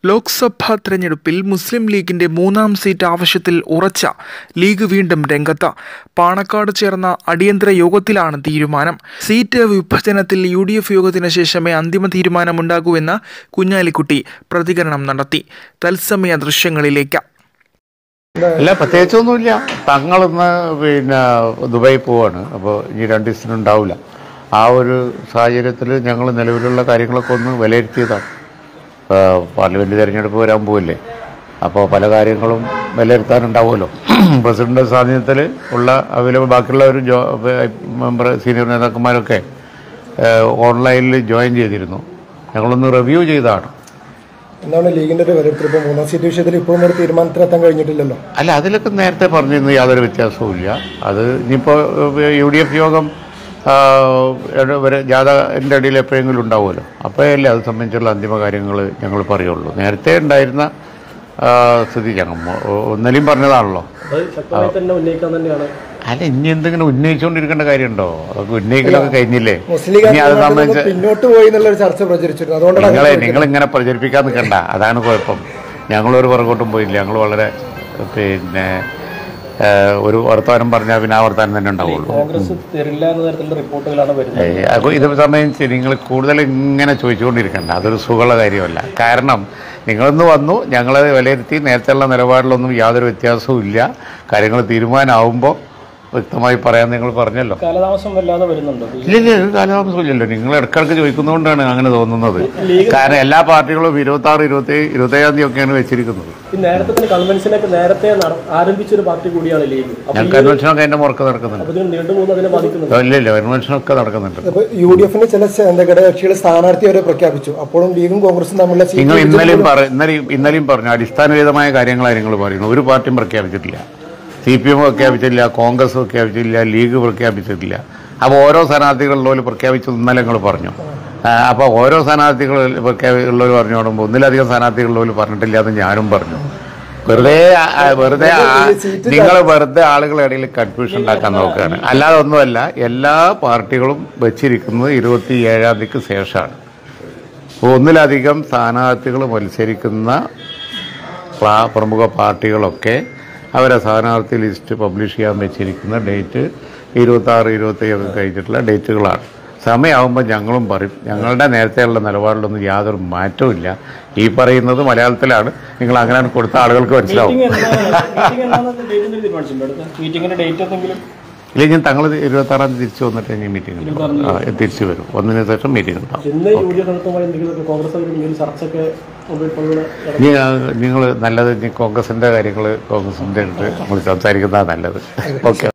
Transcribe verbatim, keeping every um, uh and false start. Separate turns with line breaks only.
ലോക്സഭാ തെരഞ്ഞെടുപ്പിൽ മുസ്ലിം ലീഗിന്റെ മൂന്നാം സീറ്റ് ആവശ്യത്തിൽ ഉറച്ച ലീഗ് വീണ്ടും രംഗത്ത്. പാണക്കാട് ചേർന്ന അടിയന്തര യോഗത്തിലാണ് തീരുമാനം. സീറ്റ് വിഭജനത്തിൽ യു ഡി എഫ് യോഗത്തിന് ശേഷമേ അന്തിമ തീരുമാനമുണ്ടാകൂവെന്ന് കുഞ്ഞാലിക്കുട്ടി പ്രതികരണം നടത്തി. തത്സമയ ദൃശ്യങ്ങളിലേക്ക്.
ഇല്ല, പ്രത്യേകിച്ചൊന്നുമില്ല. തങ്ങളിന്ന് പിന്നെ ദുബായി പോവാണ്. അപ്പോൾ ഇനി രണ്ട് ദിവസത്തിന് ഉണ്ടാവില്ല. ആ ഒരു സാഹചര്യത്തിൽ ഞങ്ങൾ നിലവിലുള്ള കാര്യങ്ങളൊക്കെ ഒന്ന് വിലയിരുത്തിയതാണ്. പാർലമെൻറ്റ് തിരഞ്ഞെടുപ്പ് വരാൻ പോവില്ലേ, അപ്പോൾ പല കാര്യങ്ങളും വിലയിരുത്താനുണ്ടാവുമല്ലോ. പ്രസിഡന്റ് സാന്നിധ്യത്തിൽ ഉള്ള അവൈലബിൾ ബാക്കിയുള്ള ഒരു ജോ മെമ്പർ സീനിയർ നേതാക്കന്മാരൊക്കെ ഓൺലൈനിൽ ജോയിൻ ചെയ്തിരുന്നു. ഞങ്ങളൊന്ന് റിവ്യൂ ചെയ്തതാണ്.
എന്താണ് ലീഗിന്റെ ഒരു വിലയിരുത്തൽ? മൂന്നാം സീറ്റ് വിഷയത്തിൽ ഇപ്പോഴും ഒരു തീരുമാനത്തിലെത്താൻ കഴിഞ്ഞിട്ടില്ലല്ലോ.
അല്ല, അതിലൊക്കെ നേരത്തെ പറഞ്ഞിരുന്നു, യാതൊരു വ്യത്യാസവും. അത് ഇനിയിപ്പോൾ യു ഡി എഫ് യോഗം ജാഥൻ്റെ ഇടയിൽ എപ്പോഴെങ്കിലും ഉണ്ടാവുമല്ലോ, അപ്പോഴല്ലേ അത് സംബന്ധിച്ചുള്ള അന്തിമ കാര്യങ്ങൾ ഞങ്ങൾ പറയുള്ളൂ. നേരത്തെ ഉണ്ടായിരുന്ന സ്ഥിതി ഞങ്ങൾ ഒന്നലെയും പറഞ്ഞതാണല്ലോ. അല്ല, ഇനി എന്തെങ്കിലും ഉന്നയിച്ചുകൊണ്ടിരിക്കേണ്ട കാര്യമുണ്ടോ? അതൊക്കെ ഉന്നയിക്കലൊക്കെ കഴിഞ്ഞില്ലേ? ഇനി അത് സംബന്ധിച്ച്
പിന്നോട്ട് പോയി എന്നുള്ളൊരു ചർച്ച പ്രചരിച്ചിരുന്നു. അതുകൊണ്ട്
നിങ്ങളെ നിങ്ങളിങ്ങനെ പ്രചരിപ്പിക്കാൻ നിൽക്കണ്ട, അതാണ് കുഴപ്പം. ഞങ്ങളൊരു പുറകോട്ടും പോയില്ല. ഞങ്ങൾ വളരെ പിന്നെ ഒരു വർത്തമാനം പറഞ്ഞാൽ പിന്നെ ആ വർത്തമാനം തന്നെ ഉണ്ടാവുള്ളൂ. അപ്പോൾ ഇത് സംബന്ധിച്ച് നിങ്ങൾ കൂടുതൽ ഇങ്ങനെ ചോദിച്ചുകൊണ്ടിരിക്കണ്ട, അതൊരു സുഖമുള്ള കാര്യമല്ല. കാരണം നിങ്ങളൊന്ന് വന്നു, ഞങ്ങളത് വിലയിരുത്തി, നേരത്തെയുള്ള നിലപാടിലൊന്നും യാതൊരു വ്യത്യാസവും ഇല്ല. കാര്യങ്ങൾ തീരുമാനമാകുമ്പോൾ വ്യക്തമായി പറയാൻ നിങ്ങൾ പറഞ്ഞല്ലോ.
കാലതാമസം വല്ലാതെ വരുന്നുണ്ടോ?
ഇല്ല, ഒരു കാലതാമസം ഇല്ലല്ലോ. നിങ്ങൾ ഇടക്കിടക്ക് ചോദിക്കുന്നതുകൊണ്ടാണ് അങ്ങനെ തോന്നുന്നത്. കാരണം എല്ലാ പാർട്ടികളും ഇരുപത്തി ആറ് ഇരുപത്തി ഇരുപത്തേഴാം തീയതി ഒക്കെയാണ് വെച്ചിരിക്കുന്നത്.
നേരത്തെ കൺവെൻഷനൊക്കെ നേരത്തെ ആരംഭിച്ചൊരു പാർട്ടി കൂടിയാണ് ലീഗ്.
ഞാൻ കൺവെൻഷനൊക്കെ അതിന്റെ മുറക്ക് നടക്കുന്നുണ്ട്. ഇല്ല ഇല്ല കൺവെൻഷനൊക്കെ നടക്കുന്നുണ്ട്.
യു ഡി എഫിന് ചില ഘടകകക്ഷികളെ സ്ഥാനാർത്ഥി വരെ പ്രഖ്യാപിച്ചു. അപ്പോഴും ലീഗും കോൺഗ്രസും തമ്മിലുള്ള
നിങ്ങൾ ഇന്നലെയും ഇന്നലെയും ഇന്നലെയും പറഞ്ഞു അടിസ്ഥാനരഹിതമായ കാര്യങ്ങളാണ് നിങ്ങൾ പറയുന്നത്. ഒരു പാർട്ടിയും പ്രഖ്യാപിച്ചിട്ടില്ല. സി പി എം പ്രഖ്യാപിച്ചിട്ടില്ല, കോൺഗ്രസ് പ്രഖ്യാപിച്ചിട്ടില്ല, ലീഗ് പ്രഖ്യാപിച്ചിട്ടില്ല. അപ്പോൾ ഓരോ സ്ഥാനാർത്ഥികളുള്ളവർ പ്രഖ്യാപിച്ചു ഇന്നലെ നിങ്ങൾ പറഞ്ഞു. അപ്പോൾ ഓരോ സ്ഥാനാർത്ഥികൾ പ്രഖ്യാപിച്ചുള്ളവർ പറഞ്ഞു തുടങ്ങുമ്പോൾ ഒന്നിലധികം സ്ഥാനാർത്ഥികളുള്ളവർ പറഞ്ഞിട്ടില്ല എന്ന് ഞാനും പറഞ്ഞു. വെറുതെ വെറുതെ നിങ്ങൾ വെറുതെ ആളുകളുടെ ഇടയിൽ കൺഫ്യൂഷൻ ഉണ്ടാക്കാൻ നോക്കുകയാണ്. അല്ലാതെ ഒന്നുമല്ല. എല്ലാ പാർട്ടികളും വെച്ചിരിക്കുന്നത് ഇരുപത്തി ഏഴാം തീയതിക്ക് ശേഷമാണ്. ഒന്നിലധികം സ്ഥാനാർത്ഥികൾ മത്സരിക്കുന്ന പ്രമുഖ പാർട്ടികളൊക്കെ അവരെ സ്ഥാനാർത്ഥി ലിസ്റ്റ് പബ്ലിഷ് ചെയ്യാൻ വെച്ചിരിക്കുന്ന ഡേറ്റ് ഇരുപത്തി ആറ് ഇരുപത്തേഴൊക്കെ കഴിഞ്ഞിട്ടുള്ള ഡേറ്റുകളാണ്. സമയമാകുമ്പോൾ ഞങ്ങളും പറയും. ഞങ്ങളുടെ നേരത്തെയുള്ള നിലപാടിലൊന്നും യാതൊരു മാറ്റവും ഇല്ല. ഈ പറയുന്നത് മലയാളത്തിലാണ്. നിങ്ങൾ അങ്ങനെ കൊടുത്ത ആളുകൾക്ക് മനസ്സിലാവും. ഇല്ല, ഞാൻ തങ്ങൾ ഇരുപത്തി ആറാം തീയതി തിരിച്ചു വന്നിട്ട് ഇനി മീറ്റിംഗ് തിരിച്ചു വരും. ഒന്നിനു ശേഷം മീറ്റിംഗ് ഉണ്ടാവും. നിങ്ങൾ നല്ലത് കോൺഗ്രസിന്റെ കാര്യങ്ങൾ കോൺഗ്രസിന്റെ നമ്മൾ സംസാരിക്കുന്നതാണ് നല്ലത്. ഓക്കെ.